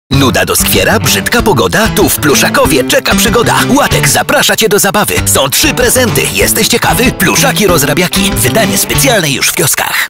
Nuda doskwiera, brzydka pogoda? Tu w Pluszakowie czeka przygoda. Łatek zaprasza Cię do zabawy. Są 3 prezenty. Jesteś ciekawy? Pluszaki rozrabiaki. Wydanie specjalne już w kioskach.